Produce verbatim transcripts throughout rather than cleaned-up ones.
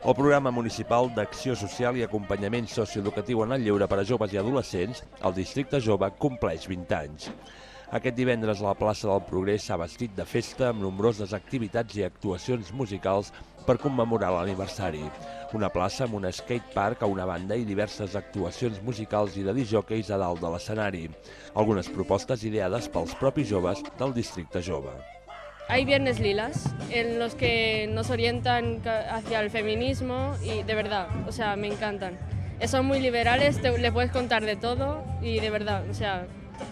El programa municipal d'Acció Social i Acompanyament Socioeducatiu en el Lleure per a Joves i Adolescents, el Districte Jove, compleix vint anys. Aquest divendres la plaça del Progrés s'ha vestit de festa amb nombroses activitats i actuacions musicals per commemorar l'aniversari. Una plaça amb un skatepark a una banda i diverses actuacions musicals i de disjòqueis a dalt de l'escenari. Algunes propostes ideades pels propis joves del Districte Jove. Hay viernes lilas en los que nos orientan hacia el feminismo y de verdad, o sea, me encantan. Son muy liberales, te, les puedes contar de todo y de verdad, o sea,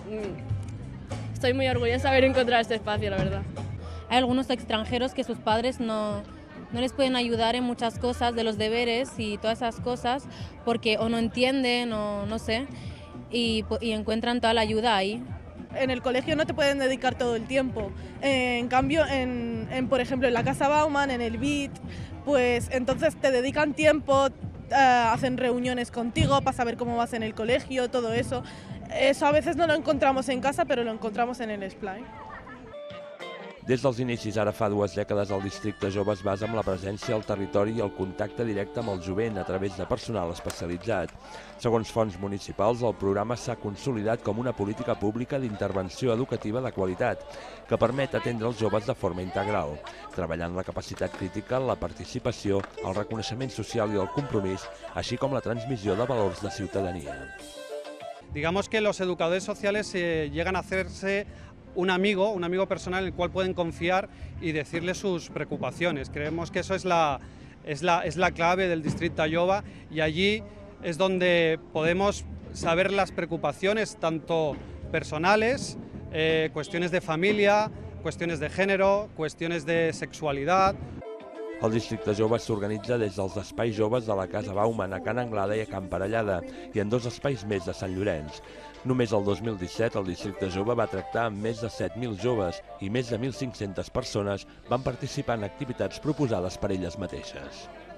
estoy muy orgullosa de haber encontrado este espacio, la verdad. Hay algunos extranjeros que sus padres no, no les pueden ayudar en muchas cosas de los deberes y todas esas cosas porque o no entienden o no sé y, y encuentran toda la ayuda ahí. En el colegio no te pueden dedicar todo el tiempo, en cambio, en, en, por ejemplo, en la Casa Bauman, en el B I T, pues entonces te dedican tiempo, uh, hacen reuniones contigo para saber cómo vas en el colegio, todo eso. Eso a veces no lo encontramos en casa, pero lo encontramos en el Esplai. Des dels inicis, ara fa dues dècades, el Districte Jove es basa en la presència al territori i el contacte directe amb el jovent a través de personal especialitzat. Segons fonts municipals, el programa s'ha consolidat com una política pública d'intervenció educativa de qualitat que permet atendre els joves de forma integral, treballant la capacitat crítica, la participació, el reconeixement social i el compromís, així com la transmissió de valors de ciutadania. Digamos que los educadores sociales eh, llegan a hacerse un amigo, un amigo personal en el cual pueden confiar y decirle sus preocupaciones. Creemos que eso es la, es la, es la clave del Districte Jove y allí es donde podemos saber las preocupaciones tanto personales, eh, cuestiones de familia, cuestiones de género, cuestiones de sexualidad. El Districte Jove s'organitza des dels espais joves de la Casa Bauman a Can Anglada i a Can Parellada i en dos espais més de Sant Llorenç. Només el dos mil disset el Districte Jove va tractar amb més de set mil joves i més de mil cinc-centes persones van participar en activitats proposades per elles mateixes.